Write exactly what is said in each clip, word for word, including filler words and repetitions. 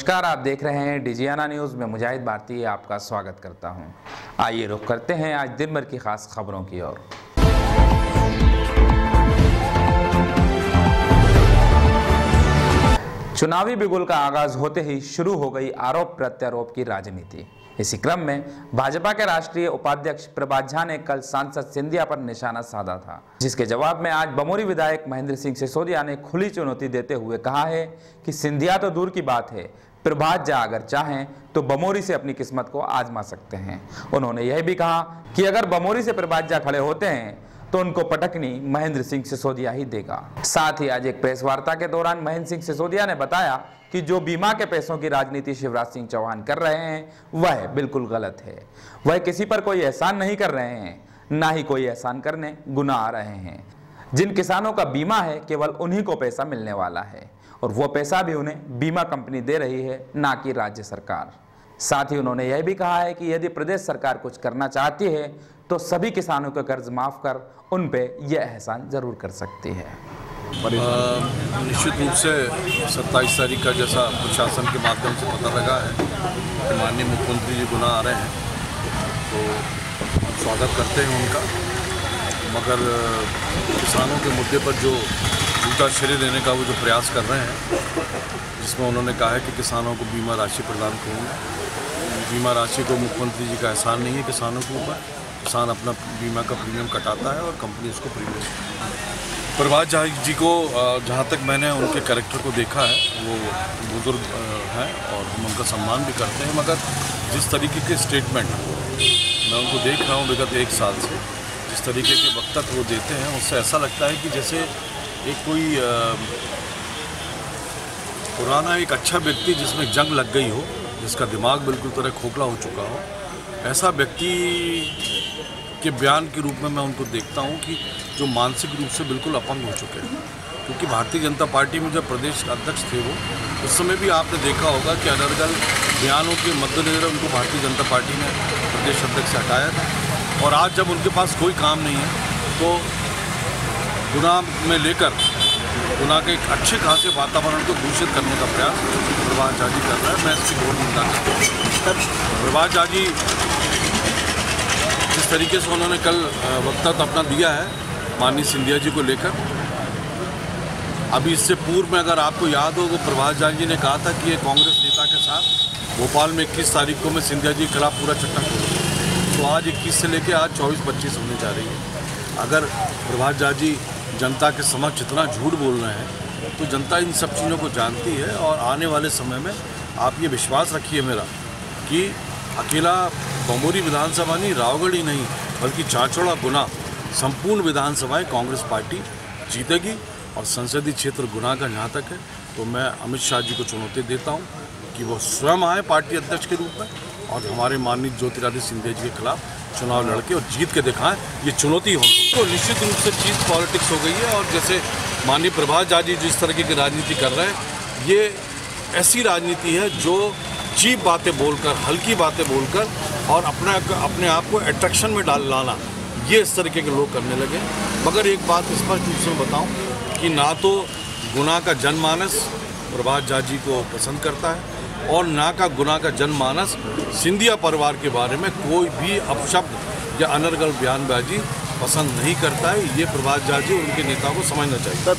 नमस्कार, आप देख रहे हैं डिजियाना न्यूज़ में मुजाहिद भारती आपका स्वागत करता हूं। आइए रुख करते हैं आज दिन भर की खास खबरों की ओर। चुनावी बिगुल का आगाज होते ही शुरू हो गई आरोप प्रत्यारोप की राजनीति। इसी क्रम में भाजपा के राष्ट्रीय उपाध्यक्ष प्रभात झा ने कल सांसद सिंधिया पर निशाना साधा था, जिसके जवाब में आज बमोरी विधायक महेंद्र सिंह सिसोदिया ने खुली चुनौती देते हुए कहा है कि सिंधिया तो दूर की बात है, प्रभात झा अगर चाहें तो बमोरी से अपनी किस्मत को आजमा सकते हैं। उन्होंने यह भी कहा कि अगर बमोरी से प्रभात झा खड़े होते हैं तो उनको पटकनी महेंद्र सिंह सिसोदिया ही देगा। साथ ही आज एक प्रेस वार्ता के दौरान महेंद्र सिंह सिसोदिया ने बताया कि जो बीमा के पैसों की राजनीति शिवराज सिंह चौहान कर रहे हैं वह बिल्कुल गलत है। वह किसी पर कोई एहसान नहीं कर रहे हैं, ना ही कोई एहसान करने गुनाह आ रहे हैं। जिन किसानों का बीमा है केवल उन्हीं को पैसा मिलने वाला है और वो पैसा भी उन्हें बीमा कंपनी दे रही है, ना कि राज्य सरकार। साथ ही उन्होंने यह भी कहा है कि यदि प्रदेश सरकार कुछ करना चाहती है तो सभी किसानों का कर्ज माफ कर उन पे यह एहसान जरूर कर सकती है। निश्चित रूप से सत्ताईस तारीख का जैसा प्रशासन के माध्यम से पता लगा है कि माननीय मुख्यमंत्री जी गुना आ रहे हैं, तो स्वागत करते हैं उनका। मगर किसानों के मुद्दे पर जो झूठा श्रेय देने का वो जो प्रयास कर रहे हैं, जिसमें उन्होंने कहा है कि किसानों को बीमा राशि प्रदान करूँगा। बीमा राशि को मुख्यमंत्री जी का एहसान नहीं है किसानों के ऊपर। किसान अपना बीमा का प्रीमियम कटाता है और कंपनी उसको प्रीमियम। प्रभात झा जी को जहाँ तक मैंने उनके कैरेक्टर को देखा है, वो बुजुर्ग हैं और हम उनका सम्मान भी करते हैं, मगर जिस तरीके के स्टेटमेंट मैं उनको देख रहा हूँ विगत एक साल से, जिस तरीके के वक्तव्य वो देते हैं, उससे ऐसा लगता है कि जैसे एक कोई पुराना एक अच्छा व्यक्ति जिसमें जंग लग गई हो, जिसका दिमाग बिल्कुल तरह खोखला हो चुका हो, ऐसा व्यक्ति के बयान के रूप में मैं उनको देखता हूं कि जो मानसिक रूप से बिल्कुल अपंग हो चुके हैं। क्योंकि भारतीय जनता पार्टी में जब प्रदेश अध्यक्ष थे वो, उस समय भी आपने देखा होगा कि अनर्गल बयानों के मद्देनजर उनको भारतीय जनता पार्टी ने प्रदेश अध्यक्ष से हटाया था। और आज जब उनके पास कोई काम नहीं है तो गुनाह में लेकर गुनाह के एक अच्छे खासे वातावरण को दूषित करने का प्रयास प्रभात झा जी कर रहा है। मैं इसकी घोर निंदा करता हूँ। प्रभात झा जी जिस तरीके से उन्होंने कल वक्तव्य अपना दिया है माननीय सिंधिया जी को लेकर, अभी इससे पूर्व में अगर आपको याद हो तो प्रभात झा जी ने कहा था कि ये कांग्रेस नेता के साथ भोपाल में इक्कीस तारीख को मैं सिंधिया जी के खिलाफ पूरा चट्टा खोलूँगा। तो आज इक्कीस से लेकर आज चौबीस पच्चीस होने जा रही है। अगर प्रभात झा जी जनता के समक्ष इतना झूठ बोल रहे हैं तो जनता इन सब चीज़ों को जानती है। और आने वाले समय में आप ये विश्वास रखिए मेरा कि अकेला बमोरी विधानसभा नहीं, रावगढ़ ही नहीं, बल्कि चाचौड़ा गुना संपूर्ण विधानसभाएं कांग्रेस पार्टी जीतेगी। और संसदीय क्षेत्र गुना का जहाँ तक है तो मैं अमित शाह जी को चुनौती देता हूँ कि वो स्वयं आए पार्टी अध्यक्ष के रूप में और हमारे माननीय ज्योतिरादित्य सिंधिया जी के खिलाफ चुनाव लड़के और जीत के दिखाएं। ये चुनौती हो तो निश्चित रूप से चीज़ पॉलिटिक्स हो गई है। और जैसे माननीय प्रभात झा जी जिस तरीके की राजनीति कर रहे हैं, ये ऐसी राजनीति है जो चीप बातें बोलकर, हल्की बातें बोलकर और अपना अपने आप को अट्रैक्शन में डाल लाना, ये इस तरीके के लोग करने लगे। मगर एक बात स्पष्ट रूप से बताऊं कि ना तो गुना का जनमानस प्रभात झा जी को पसंद करता है और ना का गुना का जनमानस सिंधिया परिवार के बारे में कोई भी अपशब्द या अनर्गल बयानबाजी पसंद नहीं करता है। ये प्रभात झा जी उनके नेता को समझना चाहिए।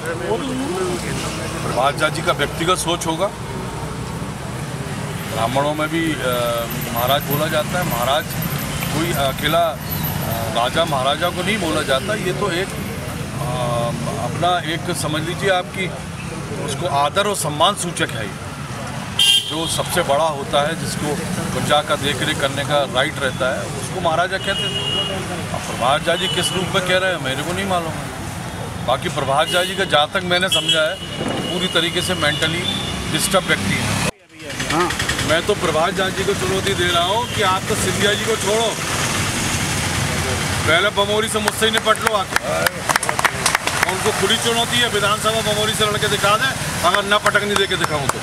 प्रभात झा जी का व्यक्तिगत सोच होगा। ब्राह्मणों में भी महाराज बोला जाता है। महाराज कोई अकेला राजा महाराजा को नहीं बोला जाता। ये तो एक आ, अपना एक समझ लीजिए आपकी उसको आदर और सम्मान सूचक है। जो सबसे बड़ा होता है, जिसको प्रजा का देख रेख करने का राइट रहता है, उसको महाराजा कहते हैं। अब प्रभात झा जी किस रूप में कह रहे हैं मेरे को नहीं मालूम है। बाकी प्रभात झा जी का जहाँ तक मैंने समझा है पूरी तरीके से मेंटली डिस्टर्ब व्यक्ति है। हाँ, मैं तो प्रभात झा जी को चुनौती दे रहा हूँ कि आप तो सिंधिया जी को छोड़ो, पहले बमोरी से मुझसे ही निपट लो आके। उनको खुली चुनौती है, विधानसभा बमोरी से लड़के दिखा दें, अगर न पटकनी दे के दिखाऊँ तो।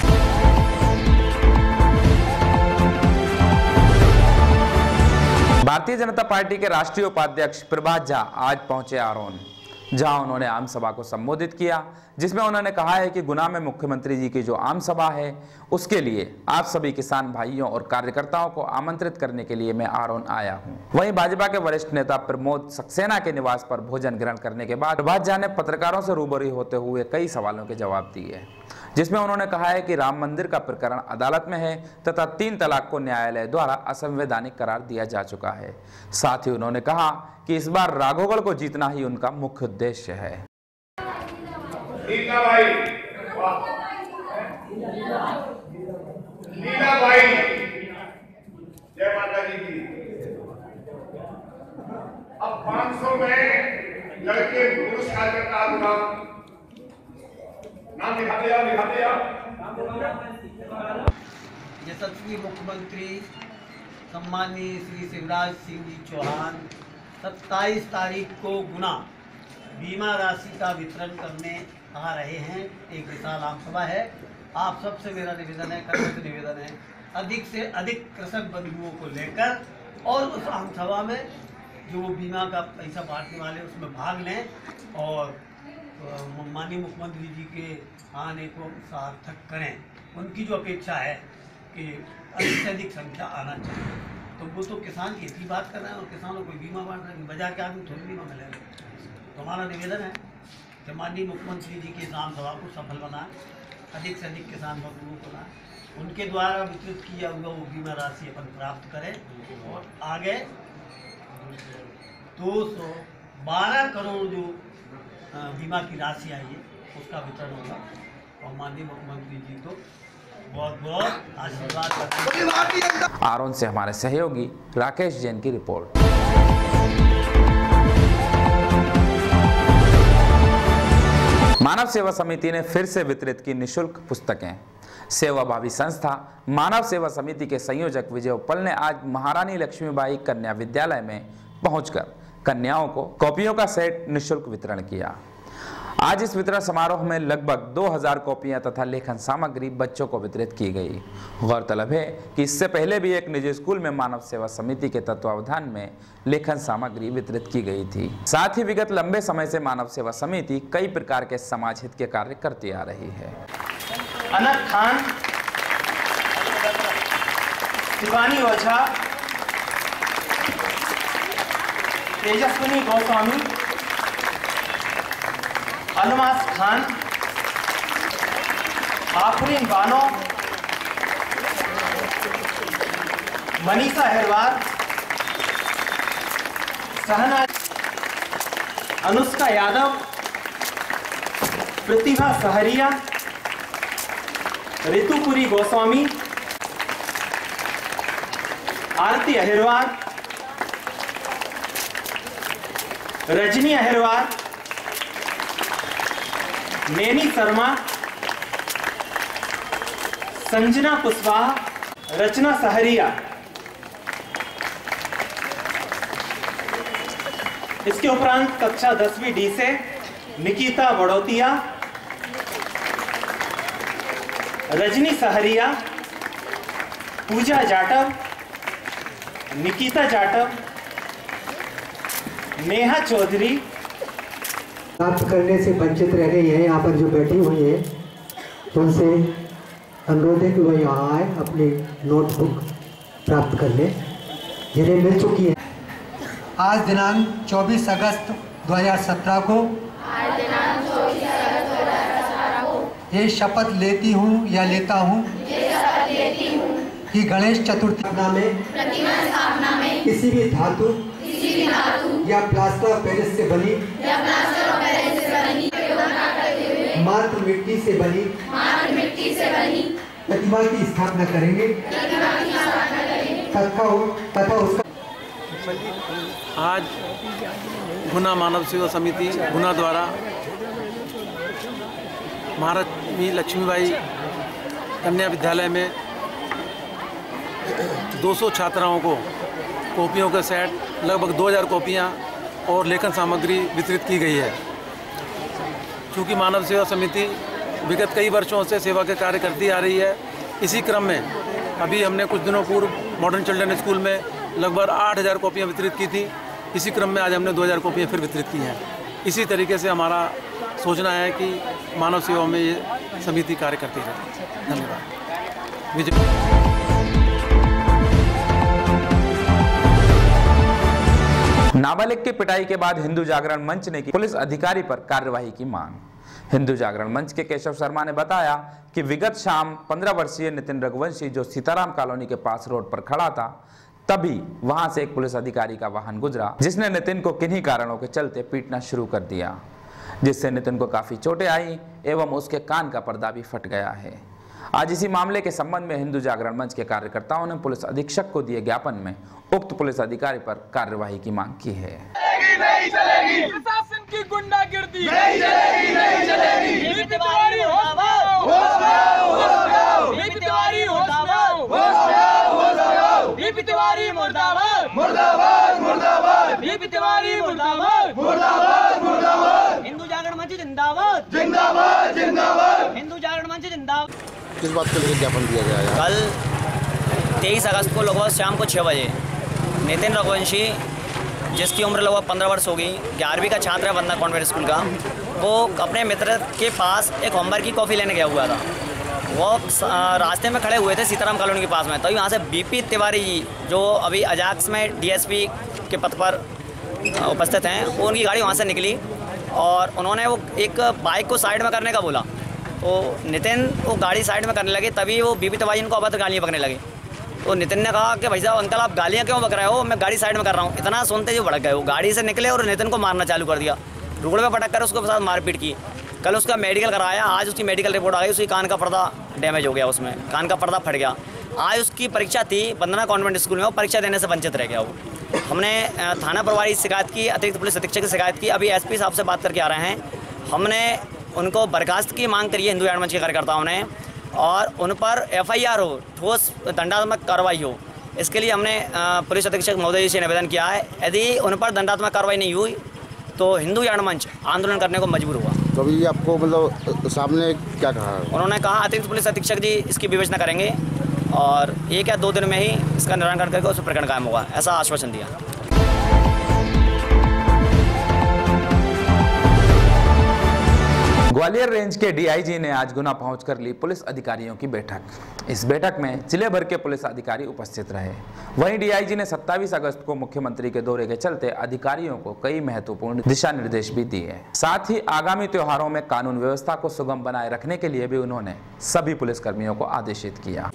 भारतीय जनता पार्टी के राष्ट्रीय उपाध्यक्ष प्रभात झा आज पहुंचे आरोन। जहां उन्होंने आम सभा को संबोधित किया, जिसमें उन्होंने कहा है कि गुना में मुख्यमंत्री जी की जो आम सभा है उसके लिए आप सभी किसान भाइयों और कार्यकर्ताओं को आमंत्रित करने के लिए मैं आरोन आया हूं। वहीं भाजपा के वरिष्ठ नेता प्रमोद सक्सेना के निवास पर भोजन ग्रहण करने के बाद प्रभात झा ने पत्रकारों से रूबरू होते हुए कई सवालों के जवाब दिए, जिसमें उन्होंने कहा है कि राम मंदिर का प्रकरण अदालत में है तथा तीन तलाक को न्यायालय द्वारा असंवैधानिक करार दिया जा चुका है। साथ ही उन्होंने कहा कि इस बार राघोगढ़ को जीतना ही उनका मुख्य उद्देश्य है। लीला भाई, लीला भाई, जय माता दी की। अब पाँच सौ में लड़के पुरस्कार करता होगा, नाम लिखाते जाओ, लिखाते जाओ। यशस्वी मुख्यमंत्री सम्माननीय श्री शिवराज सिंह जी चौहान सत्ताईस तारीख को गुना बीमा राशि का वितरण करने आ रहे हैं। एक विशाल आम सभा है। आप सबसे मेरा निवेदन है, कर्मठ निवेदन है, अधिक से अधिक कृषक बंधुओं को लेकर और उस आम सभा में जो वो बीमा का पैसा बांटने वाले उसमें भाग लें और माननीय मुख्यमंत्री जी के आने को सार्थक करें। उनकी जो अपेक्षा है कि अधिक से अधिक संख्या आना चाहिए, तो वो तो किसान की ही बात कर रहे हैं और किसानों को बीमा बांट रहे हैं, बाजार के आदमी थोड़ी बीमा मिलेगा। तो हमारा निवेदन है कि माननीय मुख्यमंत्री जी की आम सभा को सफल बनाएं, अधिक से अधिक किसान मजदूरों को लाएं, उनके द्वारा वितरित किया हुआ वो बीमा राशि अपन प्राप्त करें और आगे दो सौ बारह करोड़ जो बीमा की राशि आई है उसका वितरण होगा और माननीय मुख्यमंत्री जी को बहुत बहुत आशीर्वाद करते हैं। आरोन से हमारे सहयोगी राकेश जैन की रिपोर्ट। मानव सेवा समिति ने फिर से वितरित की निशुल्क पुस्तकें। सेवाभावी संस्था मानव सेवा समिति के संयोजक विजय उपल ने आज महारानी लक्ष्मीबाई कन्या विद्यालय में पहुंचकर कन्याओं को कॉपियों का सेट निशुल्क वितरण किया। आज इस वितरण समारोह में लगभग दो हज़ार कॉपियां तथा लेखन सामग्री बच्चों को वितरित की गई। गौरतलब है कि इससे पहले भी एक निजी स्कूल में मानव सेवा समिति के तत्वावधान में लेखन सामग्री वितरित की गई थी। साथ ही विगत लंबे समय से मानव सेवा समिति कई प्रकार के समाज हित के कार्य करती आ रही है। अनक खान, शिवानी ओझा, तेजस्विनी गोस्वामी, अलमास खान, आफरीन बानो, मनीषा हेरवार, सहना, अनुष्का यादव, प्रतिभा सहरिया, ऋतुपुरी गोस्वामी, आरती अहिरवार, रजनी अहिरवार, नैनी शर्मा, संजना कुशवाहा, रचना सहरिया। इसके उपरांत कक्षा दसवीं डी से निकिता बड़ौतिया, रजनी सहरिया, पूजा जाटव, निकिता जाटव, नेहा चौधरी प्राप्त करने से वंचित रह गई है। यहाँ पर जो बैठी हुई है उनसे अनुरोध है कि वह यहाँ आए, अपनी नोटबुक प्राप्त कर ले, जिन्हें मिल चुकी है। आज दिनांक चौबीस अगस्त दो हज़ार सत्रह को ये शपथ लेती हूँ या लेता हूँ कि गणेश चतुर्थी में किसी भी धातु या प्लास्टर ऑफ पेरिस से बनी मात्र मिट्टी से बनी प्रतिमा की स्थापना करेंगे तथा तथा उसका। आज गुना मानव सेवा समिति गुना द्वारा महारानी लक्ष्मीबाई कन्या विद्यालय में दो सौ छात्राओं को कॉपियों का सेट लगभग दो हज़ार कॉपियाँ और लेखन सामग्री वितरित की गई है। चूँकि मानव सेवा समिति विगत कई वर्षों से सेवा के कार्य करती आ रही है, इसी क्रम में अभी हमने कुछ दिनों पूर्व मॉडर्न चिल्ड्रन स्कूल में लगभग आठ हज़ार कॉपियाँ वितरित की थी। इसी क्रम में आज हमने दो हज़ार कॉपियाँ फिर वितरित की हैं। इसी तरीके से हमारा सोचना है कि मानव सेवा में ये समिति कार्य करती रहे। धन्यवाद। विजय। नाबालिग की पिटाई के बाद हिंदू जागरण मंच ने की पुलिस अधिकारी पर कार्यवाही की मांग। हिंदू जागरण मंच के केशव शर्मा ने बताया कि विगत शाम पंद्रह वर्षीय नितिन रघुवंशी जो सीताराम कॉलोनी के पास रोड पर खड़ा था, तभी वहां से एक पुलिस अधिकारी का वाहन गुजरा, जिसने नितिन को किन्हीं कारणों के चलते पीटना शुरू कर दिया, जिससे नितिन को काफी चोटें आई एवं उसके कान का पर्दा भी फट गया है। आज इसी मामले के संबंध में हिंदू जागरण मंच के कार्यकर्ताओं ने पुलिस अधीक्षक को दिए ज्ञापन में उक्त पुलिस अधिकारी पर कार्यवाही की मांग की है। नहीं चलेगी, प्रशासन की गुंडागिर्दी नहीं चलेगी, नहीं चलेगी। बीपी तिवारी होश में आओ, होश में आओ, होश में आओ। बीपी तिवारी होश में आओ, होश में आओ, होश में आओ। बीपी तिवारी मुर्दाबाद, मुर्दाबाद, मुर्दाबाद। बीपी तिवारी मुर्दाबाद, मुर्दाबाद, मुर्दाबाद। हिंदू जागरण मंच जिंदाबाद, जिंदाबाद, जिंदाबाद। हिंदू जागरण मंच जिंदाबाद। किस बात को लेकर ज्ञापन दिया गया है? कल तेईस अगस्त को लगभग शाम को छः बजे नितिन रघुवंशी, जिसकी उम्र लगभग पंद्रह वर्ष होगी, ग्यारहवीं का छात्र है वंदना कॉन्वेंट स्कूल का, वो अपने मित्र के पास एक होमवर्क की कॉफ़ी लेने गया हुआ था। वो रास्ते में खड़े हुए थे सीताराम कॉलोनी के पास में, तभी तो वहाँ से बीपी तिवारी जी, जो अभी अजाक्स में डीएसपी के पद पर उपस्थित हैं, वो उनकी गाड़ी वहाँ से निकली और उन्होंने वो एक बाइक को साइड में करने का बोला। तो नितिन वो गाड़ी साइड में करने लगे, तभी वो बीपी तिवारी इनको अभद्र गालियाँ बकने लगे। तो नितिन ने कहा कि भाई साहब अंकल आप गालियाँ क्यों बक रहे हो, मैं गाड़ी साइड में कर रहा हूँ। इतना सुनते ही भड़क गए, वो गाड़ी से निकले और नितिन को मारना चालू कर दिया, रुकड़ में पटक कर उसको साथ मारपीट की। कल उसका मेडिकल कराया, आज उसकी मेडिकल रिपोर्ट आ गई, उसकी कान का पर्दा डैमेज हो गया, उसमें कान का पर्दा फट गया। आज उसकी परीक्षा थी वंदना कॉन्वेंट स्कूल में, वो परीक्षा देने से वंचित रह गया। वो हमने थाना प्रभारी शिकायत की, अतिरिक्त पुलिस अधीक्षक की शिकायत की, अभी एसपी साहब से बात करके आ रहे हैं। हमने उनको बर्खास्त की मांग करी है हिंदू जागरण मंच के कार्यकर्ताओं ने, और उन पर एफआईआर हो, ठोस दंडात्मक कार्रवाई हो, इसके लिए हमने पुलिस अधीक्षक महोदय जी से निवेदन किया है। यदि उन पर दंडात्मक कार्रवाई नहीं हुई तो हिंदू जागरण मंच आंदोलन करने को मजबूर हुआ। तो अभी आपको मतलब सामने क्या कहा? उन्होंने कहा अतिरिक्त पुलिस अधीक्षक जी इसकी विवेचना करेंगे और एक या दो दिन में ही इसका निराकरण करके उस पर प्रकरण कायम होगा, ऐसा आश्वासन दिया। ग्वालियर रेंज के डीआईजी ने आज गुना पहुंचकर ली पुलिस अधिकारियों की बैठक। इस बैठक में जिले भर के पुलिस अधिकारी उपस्थित रहे। वहीं डीआईजी ने सत्ताईस अगस्त को मुख्यमंत्री के दौरे के चलते अधिकारियों को कई महत्वपूर्ण दिशा निर्देश भी दिए। साथ ही आगामी त्योहारों में कानून व्यवस्था को सुगम बनाए रखने के लिए भी उन्होंने सभी पुलिसकर्मियों को आदेशित किया।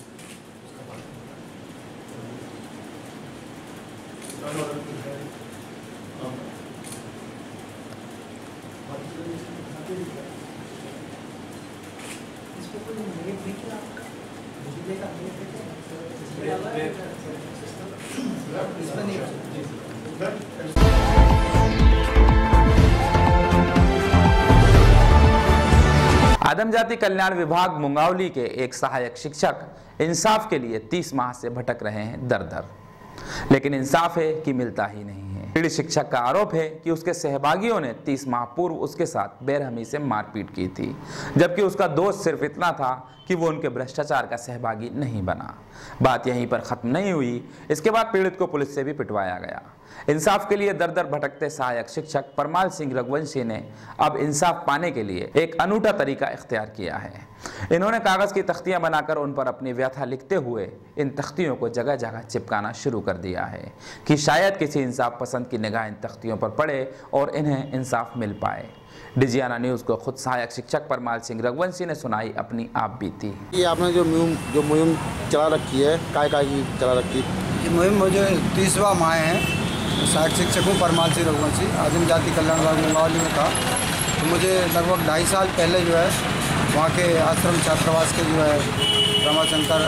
आदम जाति कल्याण विभाग मुंगावली के एक सहायक शिक्षक इंसाफ के लिए तीस माह से भटक रहे हैं दर दर, लेकिन इंसाफ है कि मिलता ही नहीं है। पीड़ित शिक्षक का आरोप है कि उसके सहभागियों ने तीस माह पूर्व उसके साथ बेरहमी से मारपीट की थी, जबकि उसका दोष सिर्फ इतना था कि वो उनके भ्रष्टाचार का सहभागी नहीं बना। बात यहीं पर खत्म नहीं हुई, इसके बाद पीड़ित को पुलिस से भी पिटवाया गया। इंसाफ के लिए दर दर भटकते सहायक शिक्षक परमाल सिंह रघुवंशी ने अब इंसाफ पाने के लिए एक अनूठा तरीका इख्तियार किया है। इन्होंने कागज की तख्तियां बनाकर उन पर अपनी व्यथा लिखते हुए इन तख्तियों को जगह जगह चिपकाना शुरू कर दिया है कि शायद किसी इंसाफ पसंद की निगाह इन तख्तियों पर पड़े और इन्हें इंसाफ मिल पाए। डिजियाना न्यूज़ को खुद सहायक शिक्षक परमाल सिंह रघुवंशी ने सुनाई अपनी आप बीती। ये आपने जो मुहिम जो मुहिम चला रखी है, काय काय की चला रखी? ये मुहिम मुझे तीसवा माह है। सहायक शिक्षक हूँ परमाल सिंह रघुवंशी, आदिम जाति कल्याण विभाग मुंगावली में था। तो मुझे लगभग ढाई साल पहले जो है वहाँ के आश्रम छात्रावास के जो है रमाशंकर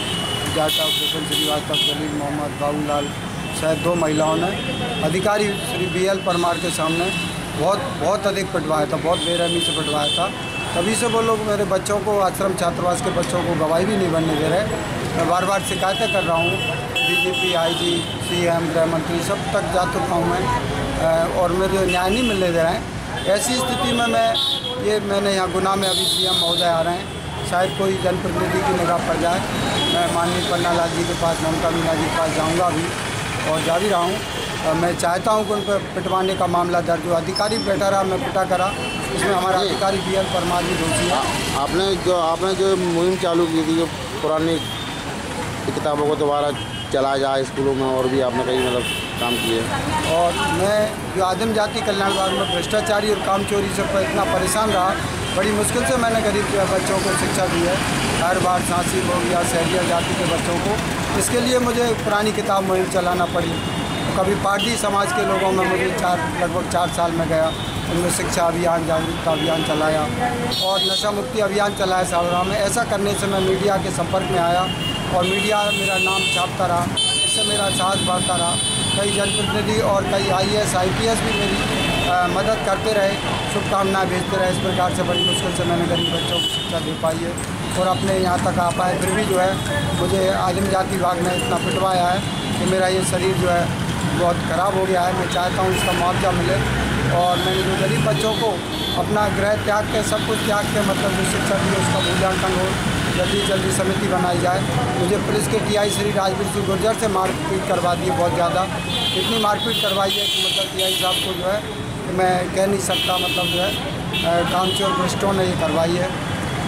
जाटा, भूपेंद्र श्रीवास्तव, जलील मोहम्मद, बाबूलाल शायद दो महिलाओं ने अधिकारी श्री बी एल परमार के सामने बहुत बहुत अधिक पिटवाया था, बहुत बेरहमी से पिटवाया था। तभी से वो लोग मेरे बच्चों को, आश्रम छात्रावास के बच्चों को गवाही भी नहीं बनने दे रहे। मैं बार बार शिकायतें कर रहा हूँ, डीजीपी, आईजी, सीएम, गृह मंत्री सब तक जा चुका हूँ मैं, और मुझे न्याय नहीं मिलने दे रहे हैं। ऐसी स्थिति में मैं ये मैंने यहाँ गुना में अभी सीएम महोदय आ रहे हैं, शायद कोई जनप्रतिनिधि की निगाह पड़ जाए। मैं माननीय पन्ना लाल जी के पास, ममता मीना जी के पास जाऊँगा अभी और जा भी रहा हूँ। मैं चाहता हूँ कि उन पर पिटवाने का मामला दर्ज हो। अधिकारी बैठा रहा, मैं पिटा करा, इसमें हमारा अधिकारी बी एल परमार भी दोषी है। आपने जो आपने जो मुहिम चालू की थी, जो पुरानी किताबों को दोबारा चलाया जाए स्कूलों में, और भी आपने कई मतलब काम किए। और मैं जो आदिम जाति कल्याण विभाग में भ्रष्टाचारी और काम चोरी से इतना परेशान रहा, बड़ी मुश्किल से मैंने गरीब के बच्चों को शिक्षा दी है, हर बार झांसी लोग या सहरिया जाति के बच्चों को। इसके लिए मुझे पुरानी किताब मुहिम चलाना पड़ी। कभी पारडी समाज के लोगों में मुझे चार लगभग चार साल में गया, उनमें शिक्षा अभियान, जागरूकता अभियान चलाया और नशा मुक्ति अभियान चलाया सावरा में। ऐसा करने से मैं मीडिया के संपर्क में आया और मीडिया मेरा नाम छापता रहा, इससे मेरा साहस बढ़ता रहा। कई जनप्रतिनिधि और कई I A S I P S भी मेरी आ, मदद करते रहे, शुभकामनाएं भेजते रहे। इस प्रकार से बड़ी मुश्किल से मैंने गरीब बच्चों को शिक्षा दे पाई है और अपने यहाँ तक आ पाए। फिर भी जो है मुझे आदिम जाति विभाग ने इतना पिटवाया है कि मेरा ये शरीर जो है बहुत ख़राब हो गया है। मैं चाहता हूँ इसका मुआवजा मिले और मैंने जो गरीब बच्चों को अपना गृह त्याग के, सब कुछ त्याग के मतलब जो शिक्षा दी है उसका मूल्यांकन हो, जल्दी जल्दी समिति बनाई जाए। मुझे पुलिस के टी आई श्री राजवीर सिंह गुर्जर से मारपीट करवा दी है, बहुत ज़्यादा इतनी मारपीट करवाई है कि मतलब टी आई साहब को जो है कि मैं कह नहीं सकता, मतलब जो है कामचोर भ्रष्टों ने ये करवाई है।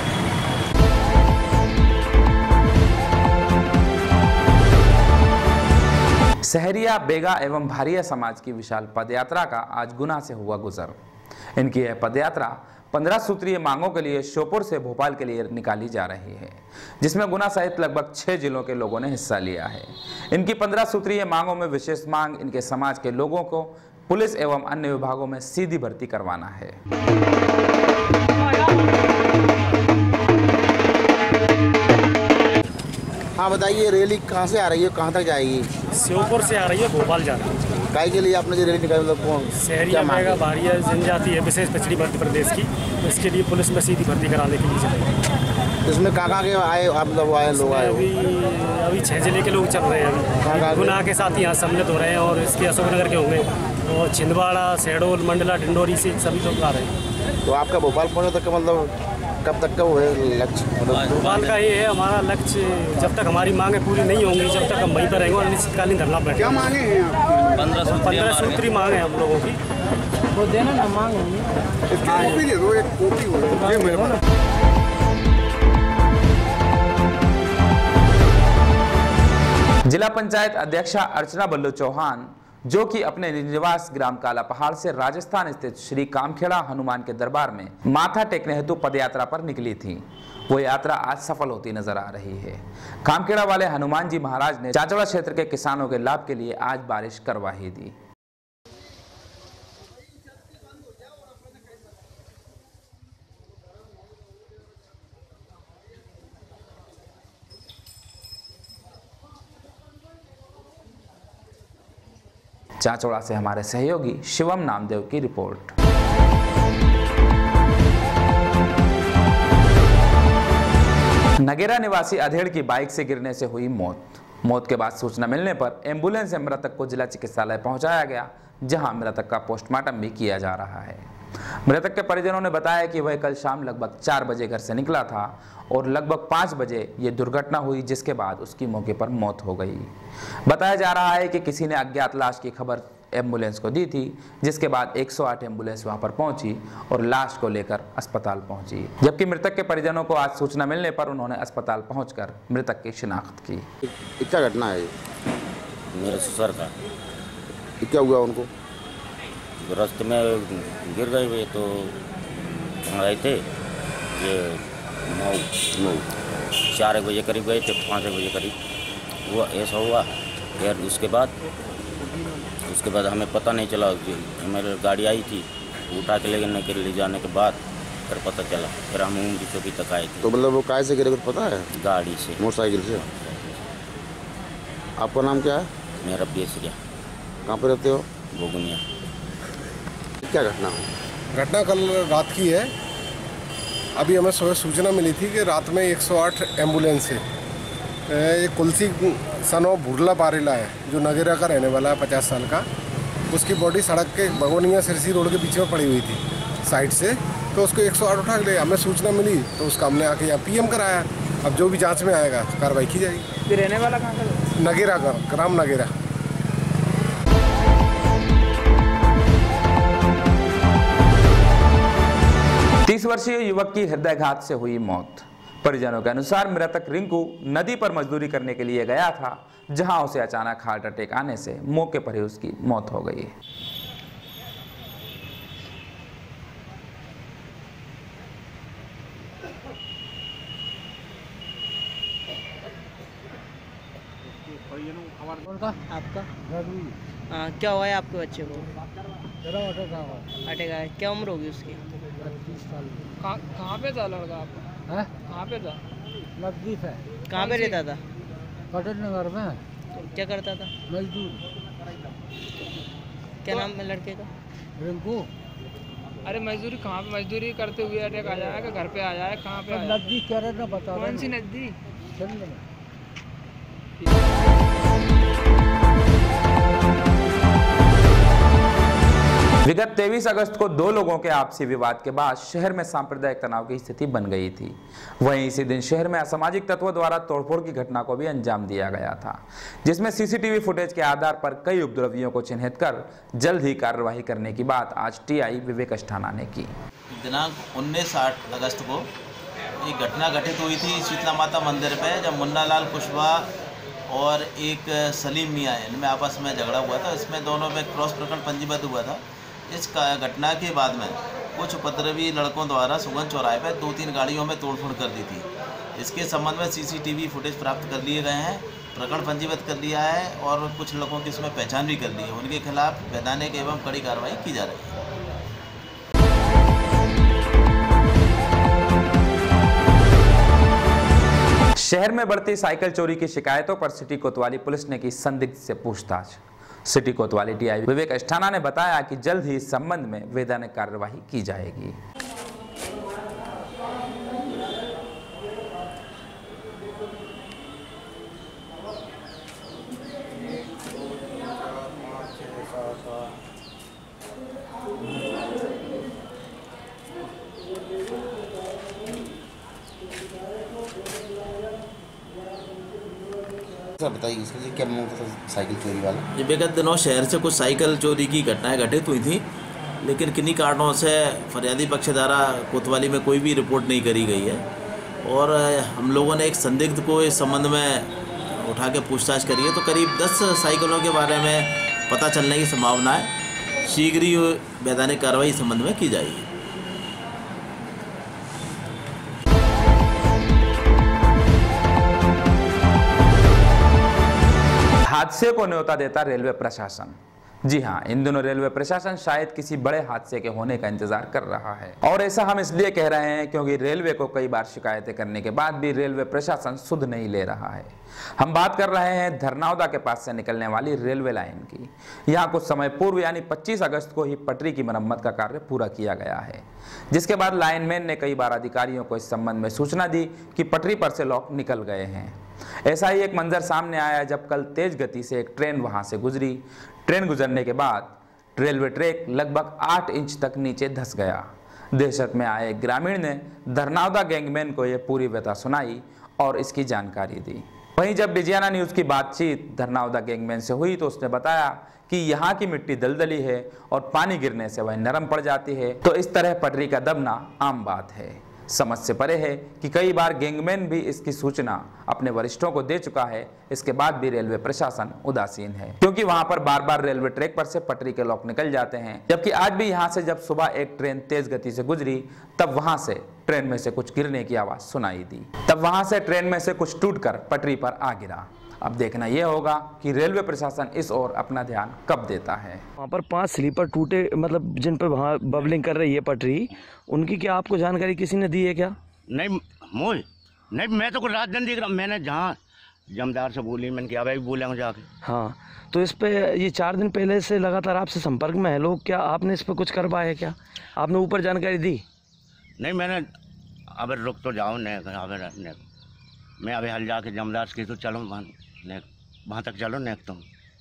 सहरिया, बेगा एवं भारिया समाज की विशाल पदयात्रा का आज गुना से हुआ गुजर। इनकी यह पदयात्रा पंद्रह सूत्रीय मांगों के लिए श्योपुर से भोपाल के लिए निकाली जा रही है, जिसमें गुना सहित लगभग छह जिलों के लोगों ने हिस्सा लिया है। इनकी पंद्रह सूत्रीय मांगों में विशेष मांग इनके समाज के लोगों को पुलिस एवं अन्य विभागों में सीधी भर्ती करवाना है। हाँ बताइए, रैली कहाँ से आ रही है, कहाँ तक जाएगी? श्योपुर से आ रही है, भोपाल जा रही है। काय के लिए आपने जो रैली निकाली, मतलब कौन? सहरिया, बेगा, भारिया जनजाति है, विशेष पिछड़ी मध्य प्रदेश की, तो इसके लिए पुलिस में सीधी भर्ती कराने के लिए चलेगी। इसमें कहाँ कहाँ के आए आप लोग आए लोग आए? अभी अभी छः जिले के लोग चल रहे हैं अभी। गुना के साथ यहाँ सम्मिलित हो रहे हैं और इसके अशोकनगर के होंगे और छिंदवाड़ा, शहडोल, मंडला, डिंडोरी से सभी लोग आ रहे हैं। तो आपका भोपाल पहुँचने तक मतलब कब तक का वो है लक्ष्य? भोपाल का ये है हमारा लक्ष्य, जब तक हमारी मांगें पूरी नहीं होंगी जब तक हम वहीं पर रहेंगे और अनिश्चितकालीन धरना पर। क्या मांगे हैं आपकी? पंद्रह सूत्री मांगे हैं हम लोगों की, वो देना ना मांग होंगी। कॉपी दे दो, एक कॉपी हो ये मेरे पास। जिला पंचायत अध्यक्षा अर्चना बल्लू चौहान, जो कि अपने निवास ग्राम काला पहाड़ से राजस्थान स्थित श्री कामखेड़ा हनुमान के दरबार में माथा टेकने हेतु पदयात्रा पर निकली थी, वो यात्रा आज सफल होती नजर आ रही है। कामखेड़ा वाले हनुमान जी महाराज ने चाचौड़ा क्षेत्र के किसानों के लाभ के लिए आज बारिश करवा ही दी। चाचौड़ा से हमारे सहयोगी शिवम नामदेव की रिपोर्ट। नगेरा निवासी अधेड़ की बाइक से गिरने से हुई मौत। मौत के बाद सूचना मिलने पर एम्बुलेंस से मृतक को जिला चिकित्सालय पहुंचाया गया, जहां मृतक का पोस्टमार्टम भी किया जा रहा है। मृतक के परिजनों ने बताया कि वह कल शाम लगभग चार बजे घर से निकला था और लगभग पाँच बजे ये दुर्घटना हुई, जिसके बाद उसकी मौके पर मौत हो गई। बताया जा रहा है कि किसी ने अज्ञात लाश की खबर एम्बुलेंस को दी थी, जिसके बाद एक सौ आठ एम्बुलेंस वहां पर पहुंची और लाश को लेकर अस्पताल पहुंची। जबकि मृतक के परिजनों को आज सूचना मिलने पर उन्होंने अस्पताल पहुंचकर मृतक की शिनाख्त की। क्या घटना है? मेरे ससुर का। क्या हुआ उनको? रास्ते में गिर गए वे, तो आए थे ये नौ नौ चार बजे करीब गए थे, पाँच बजे करीब हुआ ऐसा हुआ। फिर उसके बाद उसके बाद हमें पता नहीं चला, हमारी गाड़ी आई थी उठा के लेने के ले जाने के बाद फिर पता चला, फिर हम उमरी चौकी तक आए थे। तो मतलब वो काय से गिरे कुछ पता है? गाड़ी से, मोटरसाइकिल से। आपका नाम क्या है? मेरा बेसरिया। कहाँ पे रहते हो? गोगुनिया। क्या घटना हो? घटना कल रात की है। अभी हमें सुबह सूचना मिली थी कि रात में एक सौ आठ एम्बुलेंस है। एक कुलसी सनो भुरला पारेला है, जो नगेरा का रहने वाला है, पचास साल का। उसकी बॉडी सड़क के भगोनिया सिरसी रोड के पीछे में पड़ी हुई थी साइड से, तो उसको एक सौ आठ उठा ले। हमें सूचना मिली तो उसका हमने आके यहाँ पीएम कराया। अब जो भी जांच में आएगा कार्रवाई की जाएगी। रहने वाला कहाँ का? नगेरा का, ग्राम नगेरा। तीस वर्षीय युवक की हृदयघात से हुई मौत। परिजनों के अनुसार मृतक रिंकू नदी पर मजदूरी करने के लिए गया था, जहां उसे अचानक हार्ट अटैक आने से मौके पर ही उसकी मौत हो गई। आपका हाँ, क्या हुआ है आपके बच्चे को? अटैक आया। क्या उम्र होगी उसकी? तीस साल। कहाँ पे था लड़का आपका? है कहाँ पे था? नजदीक है। कहाँ पे रहता था? पटेल नगर में। तो क्या करता था? मजदूर। क्या नाम है लड़के का? रिंकू। अरे मजदूरी कहाँ पे मजदूरी करते हुए अटैक आ जाएगा? घर पे आ जाए? कहाँ पे? नजदीक कह रहे ना बता। कौन सी नजदीक? विगत तेईस अगस्त को दो लोगों के आपसी विवाद के बाद शहर में सांप्रदायिक तनाव की स्थिति बन गई थी। वहीं इसी दिन शहर में असामाजिक तत्वों द्वारा तोड़फोड़ की घटना को भी अंजाम दिया गया था, जिसमें सीसीटीवी फुटेज के आधार पर कई उपद्रवियों को चिन्हित कर जल्द ही कार्रवाई करने की बात आज टीआई विवेक अस्थाना ने की। दिनांक उन्नीस आठ अगस्त को एक घटना घटित हुई थी शीतला माता मंदिर पे, जब मुन्ना लाल कुशवाहा और एक सलीम मियाँ इनमें आपस में झगड़ा हुआ था। इसमें दोनों में क्रॉस प्रकरण पंजीबद्ध हुआ था। इस घटना के बाद में कुछ उपद्रवी लड़कों द्वारा सुगन चौराहे पर दो तीन गाड़ियों में तोड़फोड़ कर दी थी। इसके संबंध में सीसीटीवी फुटेज प्राप्त कर लिए गए हैं, प्रकरण पंजीबद्ध कर लिया है और कुछ लोगों की इसमें पहचान भी कर ली है। उनके खिलाफ वैधानिक एवं कड़ी कार्रवाई की जा रही है। शहर में बढ़ती साइकिल चोरी की शिकायतों पर सिटी कोतवाली पुलिस ने की संदिग्ध से पूछताछ। सिटी कोतवाली टीआई विवेक अस्थाना ने बताया कि जल्द ही इस संबंध में वैधानिक कार्यवाही की जाएगी। सर बताइए इसमें क्या मामला था साइकिल चोरी वाला? ये विगत दिनों शहर से कुछ साइकिल चोरी की घटनाएं घटित हुई थी, लेकिन किन्हीं कारणों से फरियादी पक्ष द्वारा कोतवाली में कोई भी रिपोर्ट नहीं करी गई है और हम लोगों ने एक संदिग्ध को इस संबंध में उठा के पूछताछ करी है। तो करीब दस साइकिलों के बारे में पता चलने की संभावना है। शीघ्र ही वैधानिक कार्रवाई इस संबंध में की जाएगी। हादसे को न्योता देता रेलवे प्रशासन। जी हां, इन दिनों रेलवे प्रशासन शायद किसी बड़े हादसे के होने का इंतजार कर रहा है और ऐसा हम इसलिए कह रहे हैं क्योंकि रेलवे को कई बार शिकायतें करने के बाद भी रेलवे प्रशासन सुध नहीं ले रहा है। हम बात कर रहे हैं धरनावदा के पास से निकलने वाली रेलवे लाइन की। यहाँ कुछ समय पूर्व यानी पच्चीस अगस्त को ही पटरी की मरम्मत का कार्य पूरा किया गया है, जिसके बाद लाइनमैन ने कई बार अधिकारियों को इस संबंध में सूचना दी कि पटरी पर से लोग निकल गए हैं। ऐसा ही एक मंजर सामने आया जब कल तेज गति से एक ट्रेन वहां से गुजरी। ट्रेन गुजरने के बाद रेलवे ट्रैक लगभग आठ इंच तक नीचे धंस गया। दहशत में आए ग्रामीण ने धरनावदा गैंगमैन को यह पूरी व्यथा सुनाई और इसकी जानकारी दी। वहीं जब विजयाना न्यूज की बातचीत धरनावदा गैंगमैन से हुई तो उसने बताया कि यहाँ की मिट्टी दलदली है और पानी गिरने से वह नरम पड़ जाती है, तो इस तरह पटरी का दबना आम बात है। समझ से परे है कि कई बार गैंगमैन भी इसकी सूचना अपने वरिष्ठों को दे चुका है, इसके बाद भी रेलवे प्रशासन उदासीन है, क्योंकि वहां पर बार बार रेलवे ट्रैक पर से पटरी के लॉक निकल जाते हैं। जबकि आज भी यहां से जब सुबह एक ट्रेन तेज गति से गुजरी तब वहां से ट्रेन में से कुछ गिरने की आवाज सुनाई दी। तब वहां से ट्रेन में से कुछ टूटकर पटरी पर आ गिरा। अब देखना यह होगा कि रेलवे प्रशासन इस ओर अपना ध्यान कब देता है। वहाँ पर पांच स्लीपर टूटे, मतलब जिन पर वहाँ बबलिंग कर रही है पटरी, उनकी क्या आपको जानकारी किसी ने दी है क्या? नहीं मूल नहीं, मैं तो कुछ रात दिन देख रहा हूँ। मैंने जहाँ जमदार से बोली, मैंने क्या भाई बोला हूँ जाके। हाँ, तो इस पे ये चार दिन पहले से लगातार आपसे संपर्क में है लोग, क्या आपने इस पर कुछ कर पाया क्या? आपने ऊपर जानकारी दी? नहीं, मैंने अब रुक तो जाओ ने, अब मैं अभी हल जाके जमदार की तो चलो ने वहाँ तक चलो ने तुम।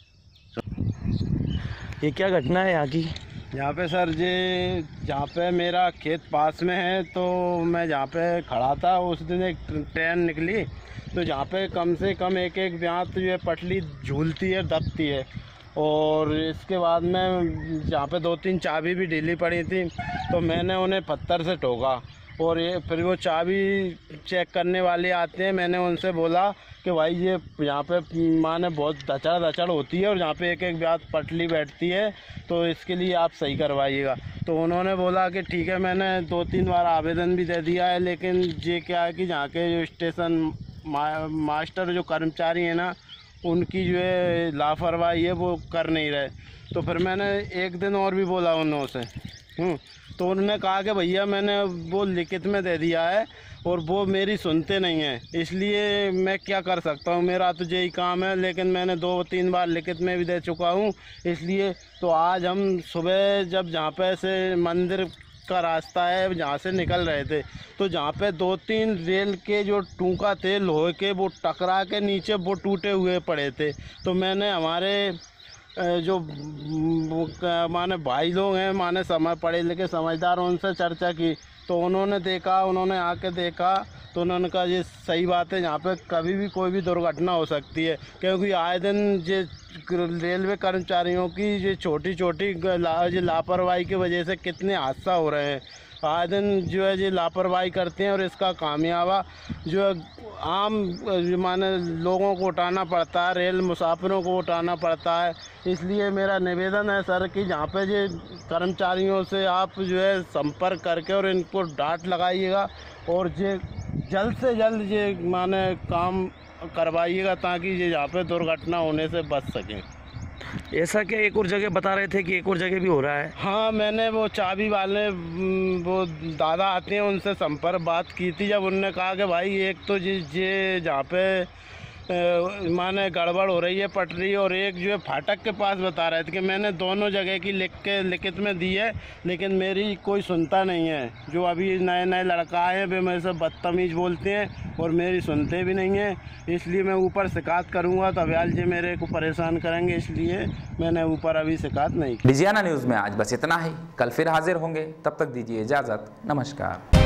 ये क्या घटना है यहाँ की? यहाँ पे सर जी, जहाँ पे मेरा खेत पास में है, तो मैं जहाँ पे खड़ा था उस दिन एक ट्रेन निकली, तो जहाँ पे कम से कम एक एक ब्यात जो है पटली झूलती है, दबती है, और इसके बाद में जहाँ पे दो तीन चाबी भी ढीली पड़ी थी तो मैंने उन्हें पत्थर से ठोका और ये फिर वो चाबी चेक करने वाले आते हैं। मैंने उनसे बोला कि भाई ये यहाँ पे माने बहुत दचड़ दचड़ होती है और यहाँ पे एक एक बात पटली बैठती है तो इसके लिए आप सही करवाइएगा। तो उन्होंने बोला कि ठीक है, मैंने दो तीन बार आवेदन भी दे दिया है, लेकिन ये क्या है कि यहाँ के जो स्टेशन मा, मास्टर जो कर्मचारी हैं ना, उनकी जो है लापरवाही है, वो कर नहीं रहे। तो फिर मैंने एक दिन और भी बोला उन्होंने से, तो उन्होंने कहा कि भैया मैंने वो लिखित में दे दिया है और वो मेरी सुनते नहीं हैं, इसलिए मैं क्या कर सकता हूँ, मेरा तो यही काम है। लेकिन मैंने दो तीन बार लिखित में भी दे चुका हूँ, इसलिए तो आज हम सुबह जब जहाँ पे से मंदिर का रास्ता है जहाँ से निकल रहे थे तो जहाँ पे दो तीन रेल के जो टूका थे लोहे के, वो टकरा के नीचे वो टूटे हुए पड़े थे। तो मैंने हमारे जो माने भाई लोग हैं, माने समय पढ़े लिखे समझदार, उनसे चर्चा की तो उन्होंने देखा, उन्होंने आके देखा तो उन्होंने कहा ये सही बात है, यहाँ पे कभी भी कोई भी दुर्घटना हो सकती है, क्योंकि आए दिन ये रेलवे कर्मचारियों की ये छोटी छोटी लापरवाही की वजह से कितने हादसा हो रहे हैं। आए दिन जो है ये लापरवाही करते हैं और इसका खामियाजा जो है आम माने लोगों को उठाना पड़ता है, रेल मुसाफिरों को उठाना पड़ता है। इसलिए मेरा निवेदन है सर कि जहाँ पे ये कर्मचारियों से आप जो है संपर्क करके और इनको डांट लगाइएगा और ये जल्द से जल्द ये माने काम करवाइएगा ताकि ये यहाँ पे दुर्घटना होने से बच सकें। ऐसा क्या एक और जगह बता रहे थे कि एक और जगह भी हो रहा है? हाँ, मैंने वो चाबी वाले वो दादा आते हैं उनसे संपर्क बात की थी, जब उनने कहा कि भाई एक तो ये ये जहाँ पे माने गड़बड़ हो रही है पटरी, और एक जो है फाटक के पास बता रहे थे कि मैंने दोनों जगह की लिख के लिखित में दी है, लेकिन मेरी कोई सुनता नहीं है। जो अभी नए नए लड़का आए हैं वे मेरे से बदतमीज़ बोलते हैं और मेरी सुनते भी नहीं हैं, इसलिए मैं ऊपर शिकायत करूंगा तो अव्याल जी मेरे को परेशान करेंगे, इसलिए मैंने ऊपर अभी शिकायत नहीं की। डिजियाना न्यूज़ में आज बस इतना ही, कल फिर हाजिर होंगे, तब तक दीजिए इजाज़त, नमस्कार।